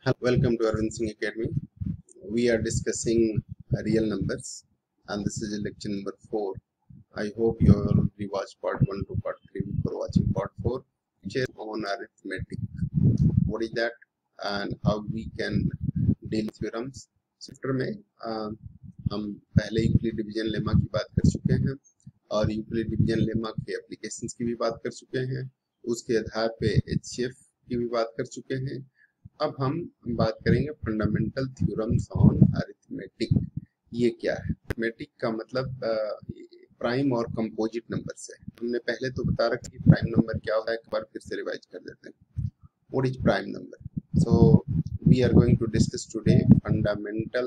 Hello, welcome to Arvind Singh Academy. We are discussing real numbers, and this is lecture number 4. I hope you all rewatched part 1 to part 3 before watching part 4, which is on arithmetic. What is that and how we can deal with theorems. Chapter में हम पहले Euclid division lemma की बात कर चुके हैं और Euclid division lemma के एप्लीकेशंस की भी बात कर चुके हैं। उसके आधार पे HCF की भी बात कर चुके हैं। अब हम बात करेंगे फंडामेंटल थ्योरम्स ऑन अरिथमेटिक। ये क्या है? अरिथमेटिक का मतलब प्राइम और कंपोजिट नंबर से। हमने पहले तो बता रखा कि प्राइम नंबर क्या होता है, एक बार फिर से रिवाइज कर देते हैं। What is prime number? So we are going to discuss today fundamental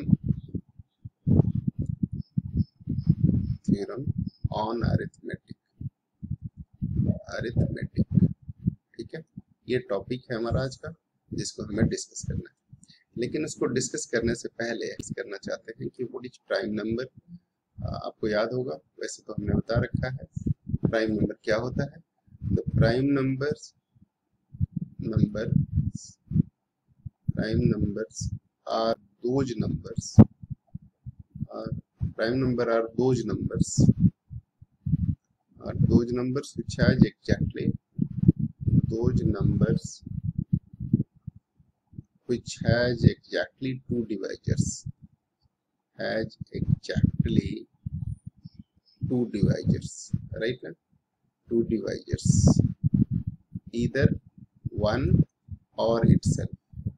theorem on arithmetic. ठीक है, ये टॉपिक है हमारा आज का जिसको हमें डिस्कस करना है। लेकिन उसको डिस्कस करने से पहले करना चाहते हैं कि व्हाट इज प्राइम नंबर। आपको याद होगा, वैसे तो हमने बता रखा है प्राइम नंबर क्या होता है। The prime numbers are those numbers which has exactly two divisors, right? Two divisors, either one or itself,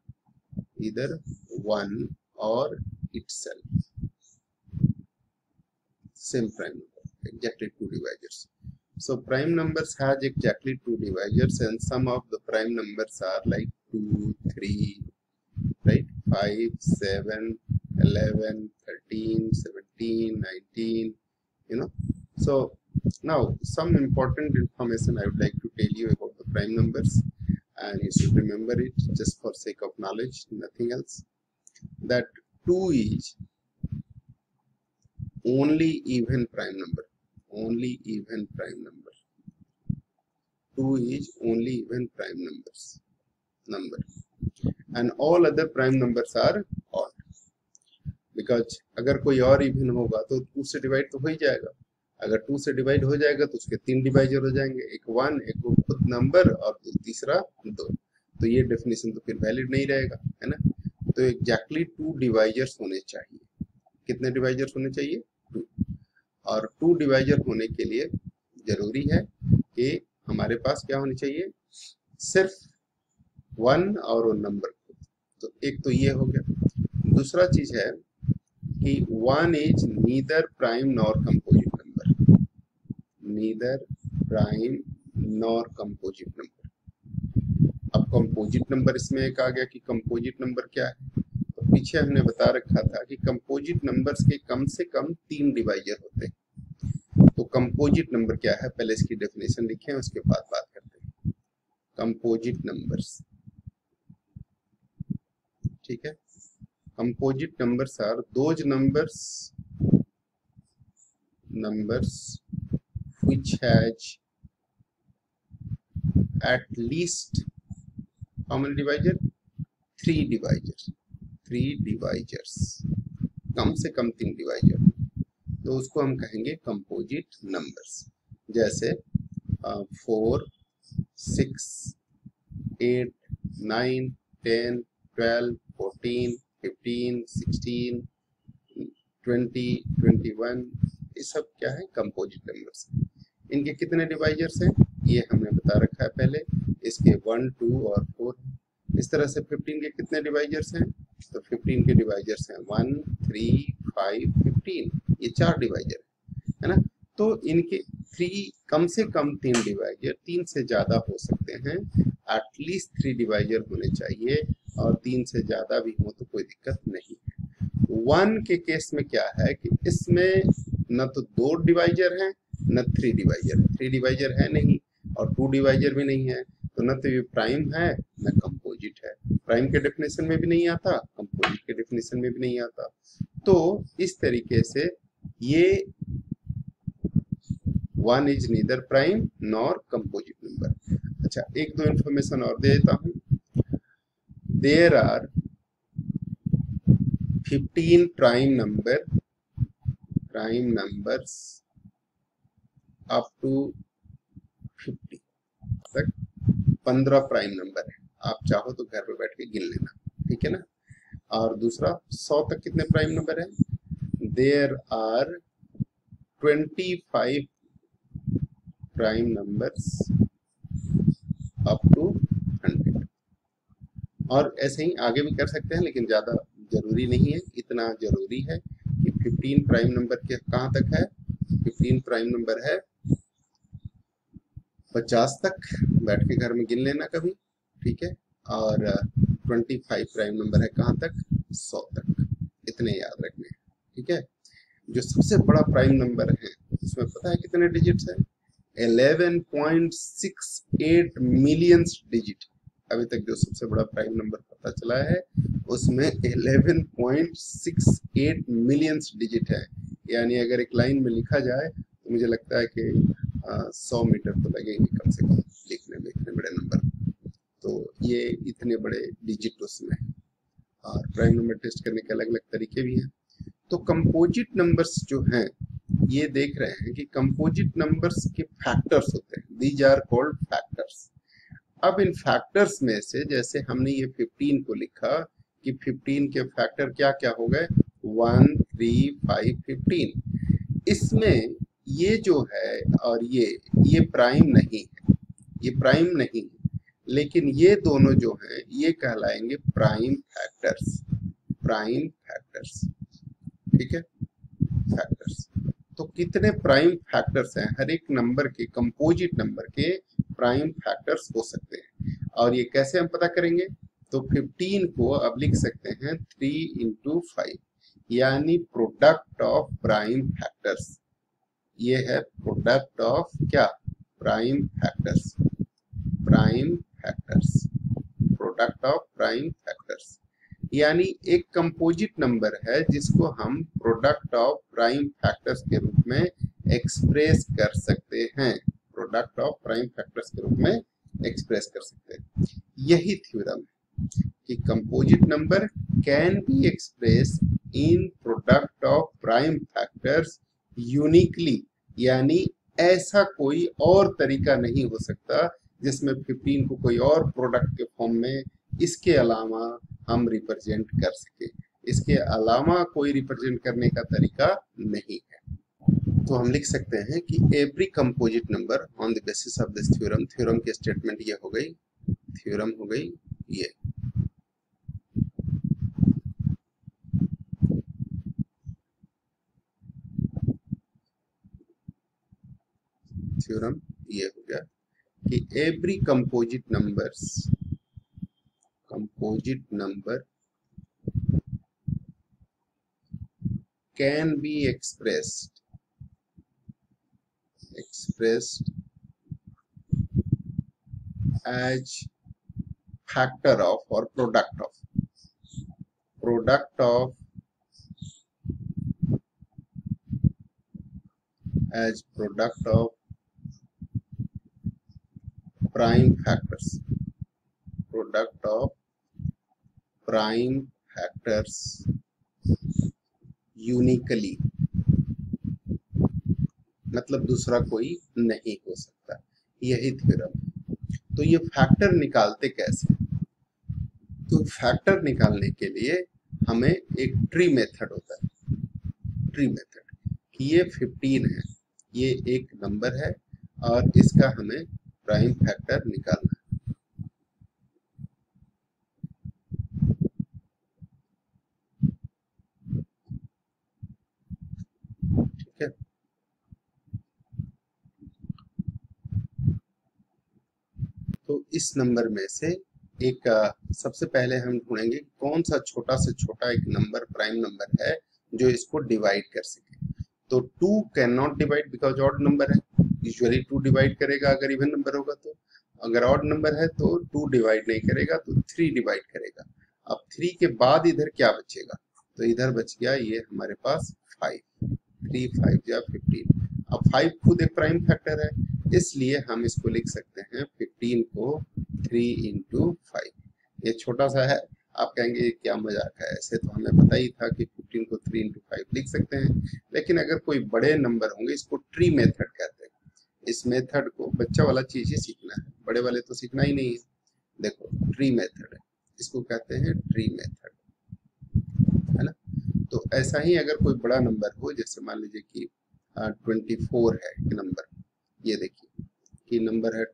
same prime number, exactly two divisors. So prime numbers has exactly two divisors, and some of the prime numbers are like 2, 3, right? 5, 7, 11, 13, 17, 19, So now some important information I would like to tell you about the prime numbers, and you should remember it just for sake of knowledge, nothing else. That 2 is only even prime number. 2 is only even prime number, and all other prime numbers are odd. Because अगर कोई और even होगा तो 2 से divide तो हो ही जाएगा। अगर 2 से डिवाइड हो जाएगा तो उसके 3 डिवाइजर हो जाएंगे, एक 1, एक खुद नंबर और तीसरा 2। तो ये डेफिनेशन तो फिर वैलिड नहीं रहेगा, है ना। तो एग्जैक्टली 2 डिवाइजर्स होने चाहिए। कितने डिवाइजर्स होने चाहिए? 2। और 2 डिवाइजर होने के लिए जरूरी है कि हमारे पास क्या होनी चाहिए? सिर्फ 1 और वो नंबर। तो एक तो ये हो गया। दूसरा चीज है कि 1 is neither prime nor composite number, अब कंपोजिट नंबर इसमें एक आ गया कि कंपोजिट नंबर क्या है। तो पीछे हमने बता रखा था कि कंपोजिट नंबर्स के कम से कम 3 डिवाइजर होते हैं। तो कंपोजिट नंबर क्या है, पहले इसकी डेफिनेशन लिखें, उसके बाद बात करते हैं। कंपोजिट नंबर्स, ठीक है। Composite numbers are those numbers which has at least how many divisor? 3 divisors, कम से कम 3 डिवाइजर, तो उसको हम कहेंगे कंपोजिट नंबर्स। जैसे 4, 6, 8, 9, 10, 12, 14, 15, 16, 20, 21, ये सब क्या है? Composite numbers. इनके कितने डिवाइजर्स हैं ये हमने बता रखा है पहले, इसके 1, 2 और 4। इस तरह से 15 के कितने डिवाइजर्स हैं? तो 15 के डिवाइजर्स हैं 1, 3, 5, 15, ये 4 डिवाइजर है ना। तो इनके 3 कम से कम 3 डिवाइजर, 3 से ज्यादा हो सकते हैं, एटलीस्ट 3 डिवाइजर होने चाहिए, और 3 से ज्यादा भी हो तो कोई दिक्कत नहीं है। 1 के केस में क्या है कि इसमें न तो 2 डिवाइजर हैं न 3 डिवाइजर, 3 डिवाइजर है नहीं और 2 डिवाइजर भी नहीं है, तो न तो ये प्राइम है न कंपोजिट है। प्राइम के डेफिनेशन में भी नहीं आता, कंपोजिट के डेफिनेशन में भी नहीं आता। तो इस तरीके से ये 1 is neither prime nor composite number. अच्छा, एक दो इन्फॉर्मेशन और दे देता हूँ। There are 15 prime numbers up to 50 तक 15 प्राइम नंबर है। आप चाहो तो घर पे बैठ के गिन लेना, ठीक है ना। और दूसरा 100 तक कितने प्राइम नंबर है? There are 25 prime numbers up to 100। और ऐसे ही आगे भी कर सकते हैं, लेकिन ज्यादा जरूरी नहीं है। इतना जरूरी है कि 15 प्राइम नंबर के कहाँ तक है? 15 प्राइम नंबर है 50 तक, बैठ के घर में गिन लेना कभी, ठीक है। और 25 प्राइम नंबर है कहाँ तक? 100 तक। इतने याद रखने हैं, ठीक है। जो सबसे बड़ा प्राइम नंबर है उसमें पता है कितने डिजिट्स हैं? 11.68 मिलियन डिजिट। अभी तक जो सबसे बड़ा प्राइम नंबर पता चला है उसमें 11.68 मिलियन डिजिट है। यानी अगर एक लाइन में लिखा जाए तो मुझे लगता है कि 100 मीटर तो लगेंगे कम से कम लिखने में, इतने बड़े नंबर। तो ये इतने बड़े डिजिट उसमें है। और प्राइम नंबर टेस्ट करने के अलग अलग तरीके भी हैं। तो कंपोजिट नंबर्स जो हैं, ये देख रहे हैं कि कंपोजिट नंबर्स के फैक्टर्स होते हैं, दीज आर कॉल्ड फैक्टर्स। अब इन फैक्टर्स में से जैसे हमने ये 15 को लिखा कि 15 के फैक्टर क्या क्या हो गए? 1, 3, 5, 15। इसमें ये जो है और ये प्राइम नहीं है, ये प्राइम नहीं है, लेकिन ये दोनों जो हैं ये कहलाएंगे प्राइम फैक्टर्स। प्राइम फैक्टर्स, ठीक है, फैक्टर्स। तो कितने प्राइम फैक्टर्स हैं? हर एक नंबर के, कंपोजिट नंबर के प्राइम फैक्टर्स हो सकते हैं। और ये कैसे हम पता करेंगे? तो 15 को अब लिख सकते हैं 3 into 5, यानी प्रोडक्ट ऑफ प्राइम फैक्टर्स। ये है प्रोडक्ट ऑफ क्या? Prime factors. Prime factors, product of prime factors. यानी एक कंपोजिट नंबर है जिसको हम प्रोडक्ट ऑफ प्राइम फैक्टर्स के रूप में एक्सप्रेस कर सकते हैं। प्रोडक्ट ऑफ प्राइम फैक्टर्स के रूप में एक्सप्रेस कर सकते हैं। यही थ्योरम है कि composite number can be express in product of prime factors uniquely, यानी ऐसा कोई और तरीका नहीं हो सकता जिसमें 15 को कोई और प्रोडक्ट के फॉर्म में इसके अलावा हम रिप्रेजेंट कर सके। इसके अलावा कोई रिप्रेजेंट करने का तरीका नहीं है। तो हम लिख सकते हैं कि every composite number on the basis of this theorem, theorem की स्टेटमेंट ये हो गई, थ्योरम हो गई ये। थ्योरम ये हो गया कि every composite number can be expressed as factor of or product of as product of prime factors, product of prime factors uniquely, मतलब दूसरा कोई नहीं हो सकता। यही थ्योरम। तो ये फैक्टर निकालते कैसे? तो फैक्टर निकालने के लिए हमें एक ट्री मेथड होता है। ट्री मेथड कि ये 15 है, ये एक नंबर है और इसका हमें प्राइम फैक्टर निकालना है। ठीक है, तो इस नंबर में से एक सबसे पहले हम ढूंढेंगे कौन सा छोटा से छोटा एक नंबर प्राइम नंबर है जो इसको डिवाइड कर सके। तो 2 can not divide because odd number है। यूजुअली 2 डिवाइड करेगा अगर इवन नंबर होगा तो, अगर ऑड नंबर है तो 2 डिवाइड नहीं करेगा, तो 3 डिवाइड करेगा। अब 3 के बाद इधर क्या बचेगा? तो इधर बच गया ये हमारे पास 5, 3 5 या 15। अब 5 खुद एक प्राइम फैक्टर है, इसलिए हम इसको लिख सकते हैं 15 को 3 into 5, ये छोटा सा है, आप कहेंगे ये क्या मजाक है, ऐसे तो हमें पता ही था कि 15 को 3 into 5 लिख सकते हैं। लेकिन अगर कोई बड़े नंबर होंगे, इसको ट्री मेथड कहते हैं। इस मेथड को बच्चा वाला चीज ही सीखना है, बड़े वाले तो सीखना ही नहीं है। देखो ट्री मेथड है, इसको कहते हैं ट्री मेथड, है ना। तो ऐसा ही अगर कोई बड़ा नंबर हो, जैसे मान लीजिए कि 24 है नंबर, ये देखिए कि नंबर है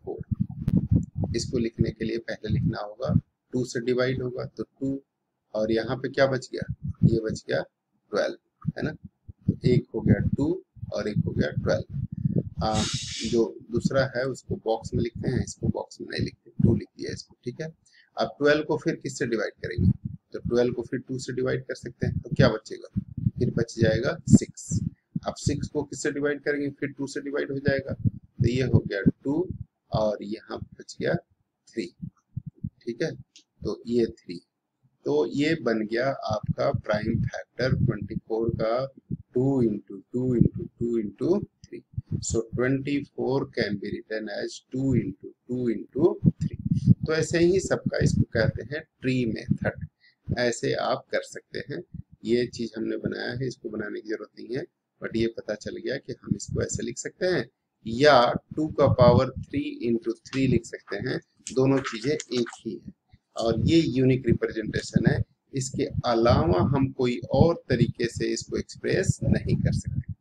24, इसको लिखने के लिए पहले लिखना होगा 2 से डिवाइड होगा तो 2, और यहाँ पे क्या बच गया, ये बच गया 12, है ना। तो एक हो गया 2 और एक हो गया 12। जो दूसरा है उसको बॉक्स में लिखते हैं, इसको बॉक्स में नहीं लिखते, 2 लिख दिया इसको, ठीक है। अब 12 को फिर किससे डिवाइड करेंगे, तो 12 को फिर 2 से डिवाइड कर सकते हैं, तो क्या बचेगा, फिर बच जाएगा 6। अब 6 को किससे डिवाइड करेंगे, फिर 2 से डिवाइड हो जाएगा, तो ये हो गया 2 और यहाँ बच गया 3, ठीक है। तो ये 3, तो ये बन गया आपका प्राइम फैक्टर 24 का 2 into 2 into 2 into 3. So 24 can be written as 2 into 2 into 3. तो ऐसे ही सबका इसको कहते हैं ट्री मेथड, ऐसे आप कर सकते हैं। ये चीज हमने बनाया है, इसको बनाने की जरूरत नहीं है, बट ये पता चल गया कि हम इसको ऐसे लिख सकते हैं या 2 का पावर 3 into 3 लिख सकते हैं, दोनों चीजें एक ही है और ये यूनिक रिप्रेजेंटेशन है। इसके अलावा हम कोई और तरीके से इसको एक्सप्रेस नहीं कर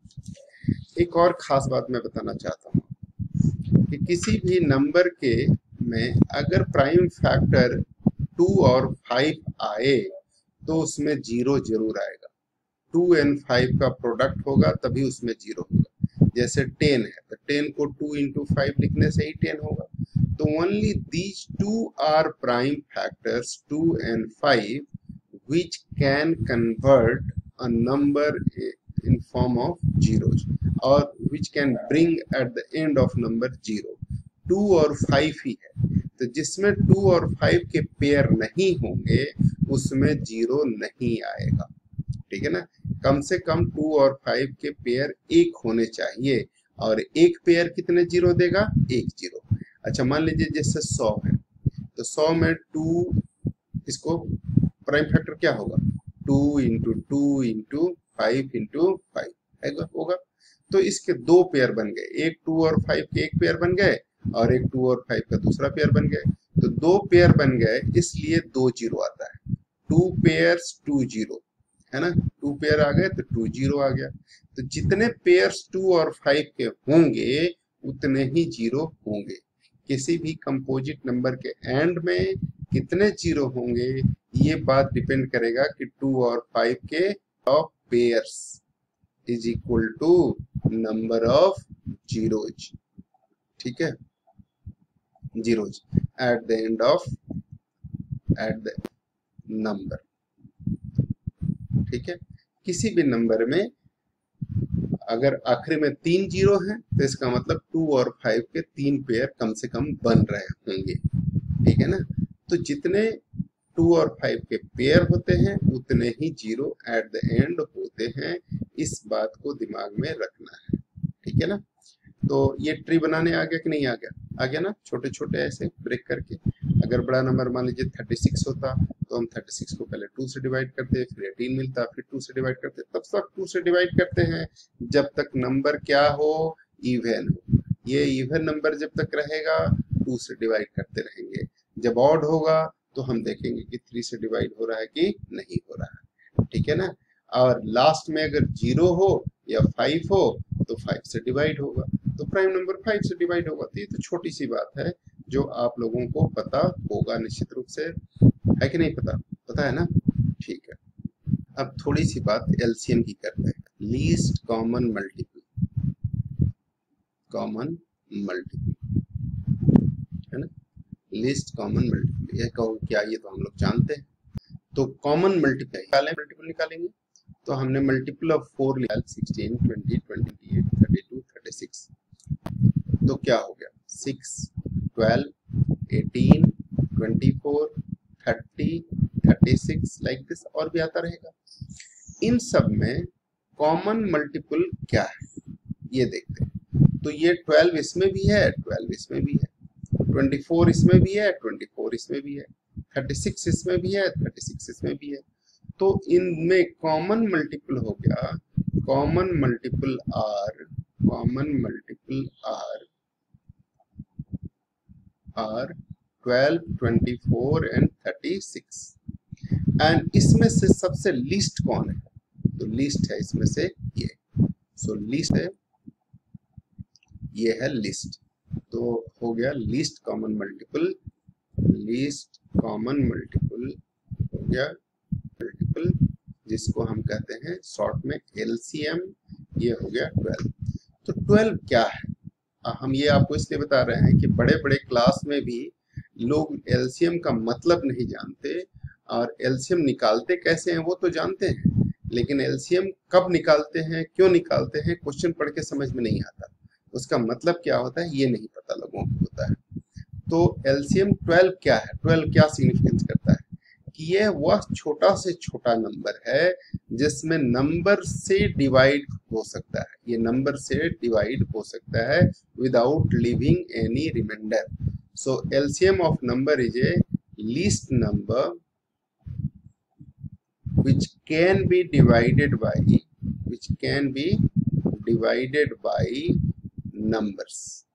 सकते। एक और खास बात मैं बताना चाहता हूँ कि किसी भी नंबर के में अगर प्राइम फैक्टर 2 और 5 आए तो उसमें 0 जरूर आएगा। 2 and 5 का प्रोडक्ट होगा तभी उसमें 0 होगा। जैसे 10 है तो 10 को 2 into 5 लिखने से ही 10 होगा। तो only these two are prime factors 2 and 5 which can convert a number in form of zeros or which can bring at the end of number 0। 2 और 5 ही है, तो जिसमें 2 और 5 के पेयर नहीं होंगे उसमें 0 नहीं आएगा, ठीक है ना। कम से कम 2 और 5 के पेयर एक होने चाहिए, और एक पेयर कितने 0 देगा, 1 0। अच्छा मान लीजिए जैसे 100 है, तो 100 में 2, इसको प्राइम फैक्टर क्या होगा, 2 into 2 into 5 into 5 होगा। तो इसके दो पेयर बन गए, एक 2 और 5 के एक पेयर बन गए और एक 2 और 5 का दूसरा पेयर बन गए। तो दो पेयर बन गए इसलिए 2 0 आता है, 2 पेयर्स 2 0, है ना। 2 पेयर आ गए तो 2 0 आ गया। तो जितने पेयर्स 2 और 5 के होंगे उतने ही 0 होंगे। किसी भी कंपोजिट नंबर के एंड में कितने 0 होंगे ये बात डिपेंड करेगा कि 2 और 5 के of pairs is equal to number of zeros, ठीक है, zeros at the end of at the number, ठीक है। किसी भी नंबर में अगर आखिरी में 3 0 हैं तो इसका मतलब 2 और 5 के 3 पेयर कम से कम बन रहे होंगे, ठीक है ना। तो जितने 2 और 5 के पेयर होते हैं उतने ही 0 एट द एंड होते हैं, इस बात को दिमाग में रखना है, ठीक है ना। तो ये ट्री बनाने आ गया कि नहीं आ गया, आ गया ना, छोटे छोटे ऐसे ब्रेक करके। अगर बड़ा नंबर मान लीजिए 36 होता तो हम 36 को पहले 2 से डिवाइड करते, फिर 18 मिलता, फिर 2 से डिवाइड करते, तब तक 2 से डिवाइड करते हैं जब तक नंबर क्या हो, इवन हो। ये इवन नंबर जब तक रहेगा 2 से डिवाइड करते रहेंगे, जब ऑड होगा तो हम देखेंगे कि 3 से डिवाइड हो रहा है कि नहीं हो रहा है, ठीक है ना। और लास्ट में अगर 0 हो या 5 हो तो 5 से डिवाइड होगा, तो प्राइम नंबर 5 से डिवाइड होगा। तो ये तो छोटी सी बात है जो आप लोगों को पता होगा निश्चित रूप से, है कि नहीं पता, पता है ना, ठीक है। अब थोड़ी सी बात एलसीएम की करते हैं, least common multiple, common multiple, है ना, लीस्ट कॉमन मल्टीपल, ये कहो क्या, ये तो हम लोग जानते हैं। तो कॉमन मल्टीपल निकालेंगे तो हमने मल्टीपल ऑफ 4 लिया, 16 20 28 32 36, तो क्या हो गया 6 12 18 24 30 36 लाइक दिस, और भी आता रहेगा। इन सब में कॉमन मल्टीपल क्या है ये देखते हैं। तो ये 12 इसमें भी है, 12 इसमें भी है, 24 इसमें भी है, 24 इसमें भी है, 36 इसमें भी है, 36 इसमें भी है, तो इनमें कॉमन मल्टीपल हो गया, common multiple are, common multiple are 12, 24 and 36। And इसमें से सबसे लीस्ट कौन है? तो लीस्ट है इसमें से ये, सो लीस्ट है, ये है लीस्ट। तो हो गया least common multiple, least common multiple हो गया मल्टीपल, जिसको हम कहते हैं शॉर्ट में एलसीएम, ये हो गया 12। तो 12 क्या है? हम ये आपको इसलिए बता रहे हैं कि बड़े बड़े क्लास में भी लोग एलसीएम का मतलब नहीं जानते, और एलसीएम निकालते कैसे हैं वो तो जानते हैं, लेकिन एलसीएम कब निकालते हैं, क्यों निकालते हैं, क्वेश्चन पढ़ के समझ में नहीं आता, उसका मतलब क्या होता है ये नहीं पता लोगों को होता है। तो एलसीएम 12 क्या है? 12 क्या सिग्निफिकेंस करता है कि ये वह छोटा से छोटा नंबर है जिसमें नंबर से डिवाइड हो सकता है, ये नंबर से डिवाइड हो सकता है without leaving any remainder. So LCM of number is a least number which can be divided by numbers.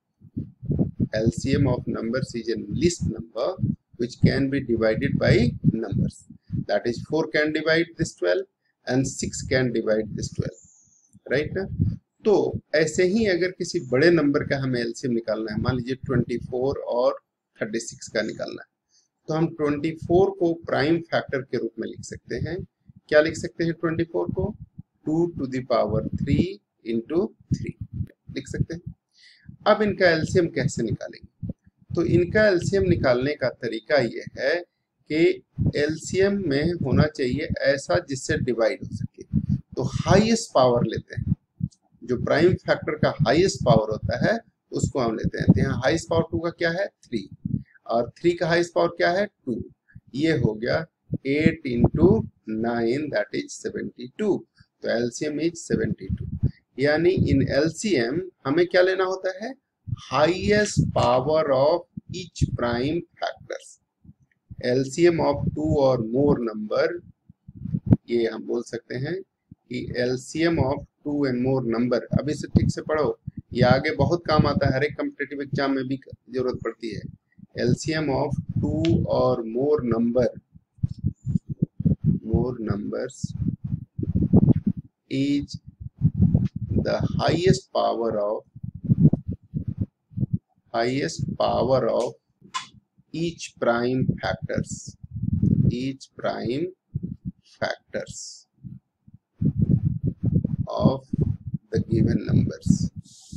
LCM of numbers is a least number which can be divided by numbers. That is 4 can divide this 12 and 6 can divide this 12. Right ना? तो ऐसे ही अगर किसी बड़े number का हमें LCM निकालना है, मान लीजिए 24 और 36 का निकालना है, तो हम 24 को प्राइम फैक्टर के रूप में लिख सकते हैं। क्या लिख सकते हैं 24 को? 2 to the power 3 into 3 लिख सकते हैं। अब इनका एलसीएम कैसे निकालेंगे? तो इनका एलसीएम निकालने का तरीका ये है कि एलसीएम में होना चाहिए ऐसा जिससे डिवाइड हो सके। तो हाईएस्ट पावर लेते हैं, जो प्राइम फैक्टर का हाईएस्ट पावर होता है उसको हम लेते हैं। तो यहाँ हाईएस्ट पावर 2 का क्या है? 3, और 3 का हाईएस्ट पावर क्या है? 2। ये हो गया 8 into 9 that is 72। तो एलसीएम इज 72। यानी इन एलसीएम हमें क्या लेना होता है? Highest power of each prime factors. LCM of 2 और मोर नंबर, ये हम बोल सकते हैं कि LCM of 2 and more number. अभी से ठीक से पढ़ो, ये आगे बहुत काम आता है, हर एक कॉम्पिटिटिव एग्जाम में भी जरूरत पड़ती है। एलसीएम ऑफ 2 और मोर numbers is the highest power of each prime factors of the given numbers।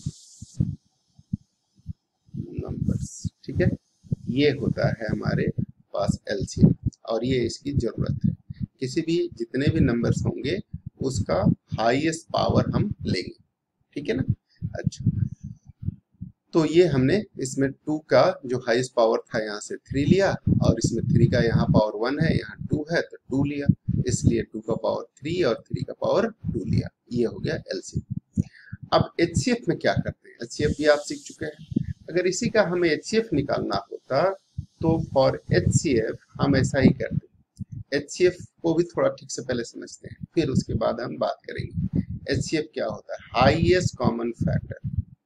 ठीक है, ये होता है हमारे पास एलसीएम, और ये इसकी जरूरत है। किसी भी जितने भी नंबर्स होंगे उसका हाईएस्ट पावर हम लेंगे, ठीक है ना। अच्छा, तो ये हमने इसमें 2 का जो हाईएस्ट पावर था यहाँ से 3 लिया, और इसमें 3 का यहाँ पावर 1 है, यहाँ 2 है तो 2 लिया, इसलिए 2 का पावर 3 और 3 का पावर 2 लिया। ये हो गया एलसीएम। अब एचसीएफ में क्या करते हैं? एचसीएफ भी आप सीख चुके हैं। अगर इसी का हमें एचसीएफ निकालना होता तो फॉर एचसीएफ हम ऐसा ही करते। एचसीएफ को भी थोड़ा ठीक से पहले समझते हैं, फिर उसके बाद हम बात करेंगे। एचसीएफ क्या होता है? हाईएस्ट कॉमन फैक्टर,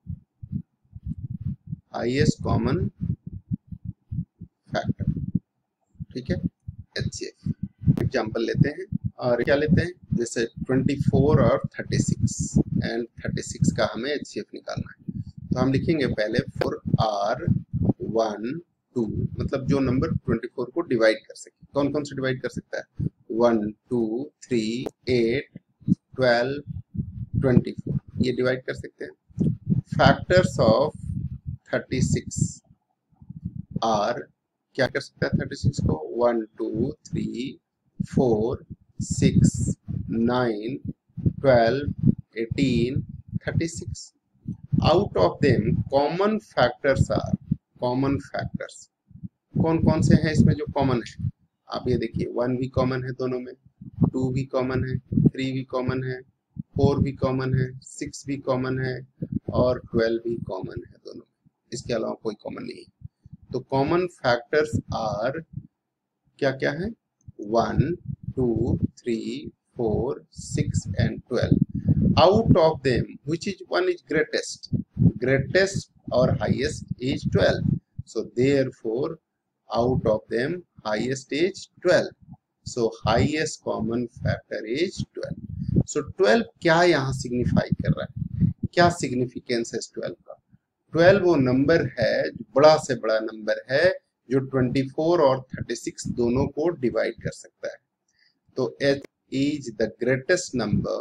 ठीक है। एचसीएफ एग्जांपल लेते हैं, और क्या लेते हैं? जैसे 24 और 36 एंड 36 का हमें एचसीएफ निकालना है। तो हम लिखेंगे पहले फॉर आर 1 2, मतलब जो नंबर 24 को डिवाइड कर सके। कौन कौन से डिवाइड कर सकता है? 1 2 3 8 12 24, ये डिवाइड कर सकते हैं। फैक्टर्स ऑफ 36 आर, क्या कर सकता है 36 को? 1 2 3 4 6 9 12 18 36। Out of them common factors are, common factors कौन कौन से हैं इसमें जो कॉमन है? आप ये देखिए, 1 भी कॉमन है दोनों में, 2 भी कॉमन है, 3 भी कॉमन है, 4 भी कॉमन है, 6 भी कॉमन है, और 12 भी कॉमन है दोनों में। इसके अलावा कोई कॉमन नहीं है। तो कॉमन फैक्टर्स आर क्या क्या है 1 2 3 4 6 and 12 out of them which is one is greatest or highest is 12 so therefore out of them highest is 12 so highest common factor is 12 so 12 क्या यहाँ सिग्निफाई कर रहा है क्या सिग्निफिकेंस है 12 का 12 वो नंबर है जो बड़ा से बड़ा नंबर है जो 24 और 36 दोनों को डिवाइड कर सकता है तो h is the greatest number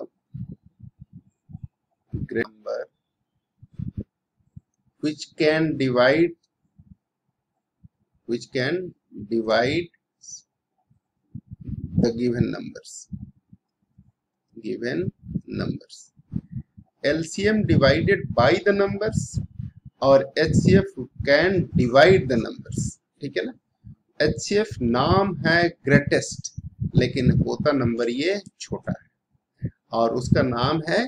which can divide the given numbers LCM divided by the numbers और HCF can divide the numbers ठीक है ना HCF नाम है ग्रेटेस्ट लेकिन होता नंबर ये छोटा है और उसका नाम है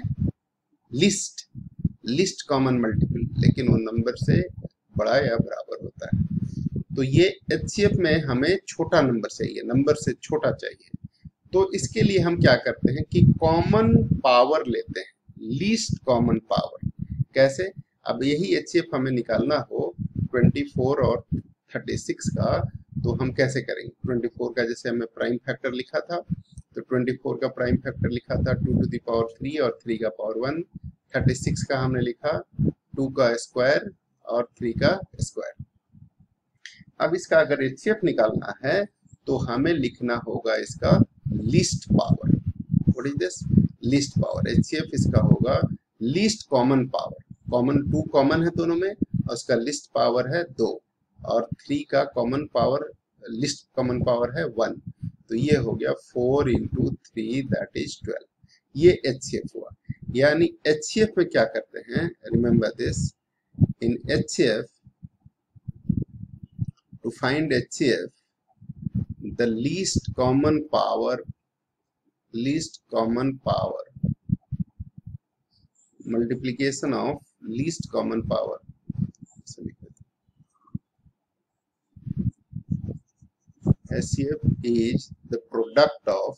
लिस्ट कॉमन मल्टीपल लेकिन वो नंबर से बड़ा या बराबर होता है तो ये HCF में हमें छोटा नंबर चाहिए नंबर से छोटा चाहिए तो इसके लिए हम क्या करते हैं कि कॉमन पावर लेते हैं लीस्ट कॉमन पावर कैसे अब यही HCF हमें निकालना हो 24 और 36 का तो हम कैसे करेंगे 24 का जैसे हमें प्राइम फैक्टर लिखा था तो 24 का प्राइम फैक्टर लिखा था 2 to the power 3 और 3 का पावर 1 36 का हमने लिखा 2 का स्क्वायर और 3 का स्क्वायर अब इसका अगर HCF निकालना है तो हमें लिखना होगा इसका least power what is this least power HCF इसका होगा least common power common 2 common है दोनों में और उसका लिस्ट पावर है 2 और 3 का common power least common power है 1 तो ये हो गया 4 into 3 दैट इज 12 ये HCF हुआ यानी HCF में क्या करते हैं remember this in HCF to find HCF the least common power multiplication of least common power HCF is the product of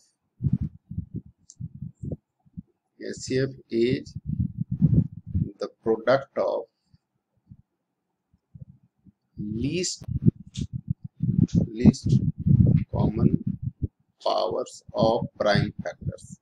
least common powers of prime factors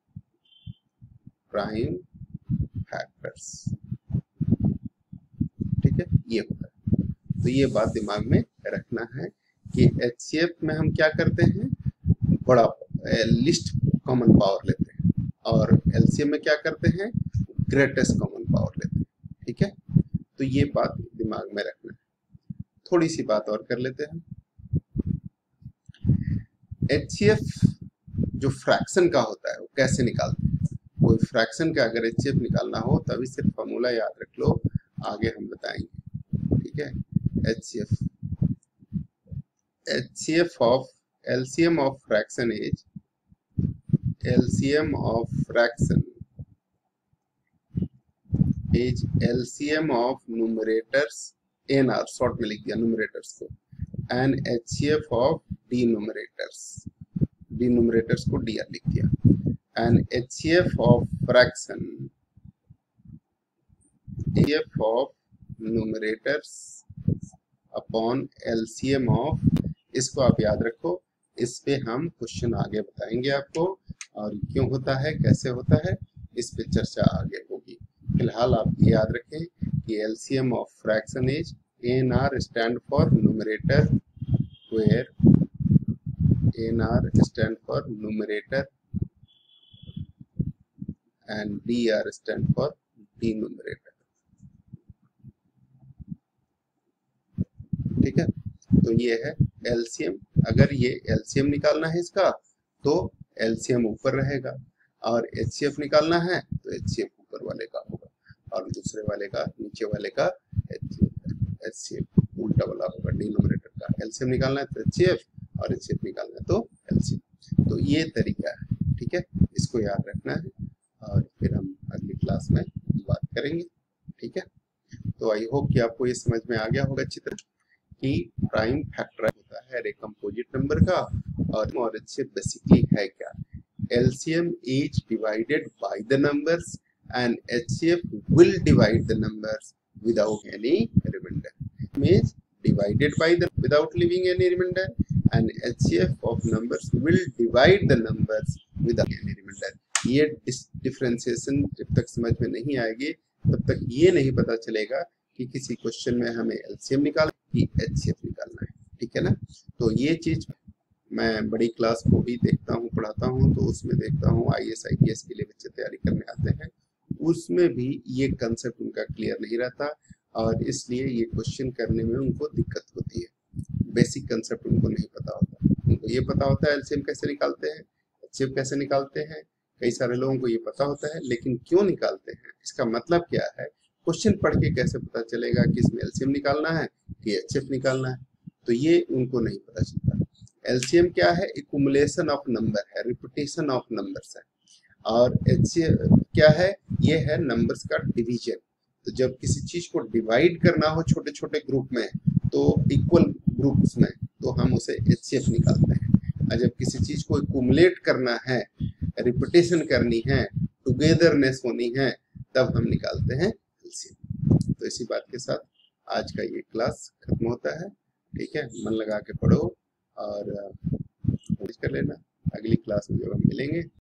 ठीक है ये होता है तो ये बात दिमाग में रखना है कि HCF में हम क्या करते हैं बड़ा लिस्ट कॉमन पावर लेते हैं और LCM में क्या करते हैं ग्रेटेस्ट कॉमन पावर लेते हैं ठीक है तो ये बात दिमाग में रखना है थोड़ी सी बात और कर लेते हैं HCF जो फ्रैक्शन का होता है वो कैसे निकालते हैं कोई फ्रैक्शन का अगर HCF निकालना हो तभी सिर्फ फॉर्मूला याद रख लो आगे हम बताएंगे ठीक है HCF of LCM of fraction is LCM of numerators NR short में लिख दिया नुमरेटर्स को एंड HCF of denominators को DR लिख दिया and HCF of fraction HCF of numerators upon LCM of इसको आप याद रखो इस पे हम क्वेश्चन आगे बताएंगे आपको और क्यों होता है कैसे होता है इस पे चर्चा आगे होगी फिलहाल आप याद रखें कि LCM of fraction is NR stand for numerator where NR stand for numerator and DR stand for denominator ठीक है तो ये है LCM अगर ये LCM निकालना है इसका तो LCM ऊपर रहेगा और HCF निकालना है तो HCF ऊपर वाले का होगा और दूसरे वाले का नीचे वाले का HCF उल्टा वाला होगा डिनोमिनेटर का LCM निकालना है तो HCF और HCF निकालना है तो LCM तो ये तरीका है ठीक है इसको याद रखना है और फिर हम अगली क्लास में बात करेंगे ठीक है तो आई होप कि आपको ये समझ में आ गया होगा अच्छी तरह कि प्राइम फैक्टर होता है एक कंपोजिट नंबर का और HCF बेसिकली है क्या? LCM is divided by the numbers and HCF will divide the numbers without any remainder. Means divided by the without leaving any remainder, and HCF of numbers will divide the numbers without any remainder. ये differentiation जब तक समझ में नहीं आएगी तब तक ये नहीं पता चलेगा कि किसी क्वेश्चन में हमें LCM निकालना है कि HCF निकालना है। ठीक है ना? तो ये चीज मैं बड़ी क्लास को भी देखता हूँ, पढ़ाता हूँ, तो उसमें देखता हूँ IAS IPS के लिए बच्चे तैयारी करने आते हैं, उसमें भी ये कंसेप्ट उनका क्लियर नहीं रहता और इसलिए ये क्वेश्चन करने में उनको दिक्कत होती है। बेसिक कंसेप्ट उनको नहीं पता होता। उनको ये पता होता है LCM कैसे निकालते हैं, HCF कैसे निकालते हैं, कई सारे लोगों को ये पता होता है, लेकिन क्यों निकालते हैं, इसका मतलब क्या है, क्वेश्चन पढ़ के कैसे पता चलेगा कि इसमें LCM निकालना है कि HCF निकालना है, तो ये उनको नहीं पता चलता। LCM क्या है? एक्युमुलेशन ऑफ नंबर है, रिपीटेशन ऑफ नंबर्स है, और HCF क्या है? ये है नंबर्स का डिवीजन। तो जब किसी चीज को डिवाइड करना हो छोटे छोटे ग्रुप में, तो इक्वल ग्रुप्स में, तो हम उसे HCF निकालते हैं, और जब किसी चीज को एक्युमुलेट करना है, रिपीटेशन करनी है, टुगेदरनेस होनी है, तब हम निकालते हैं LCM। तो इसी बात के साथ आज का ये क्लास खत्म होता है। ठीक है, मन लगा के पढ़ो और कर लेना। अगली क्लास में जब हम मिलेंगे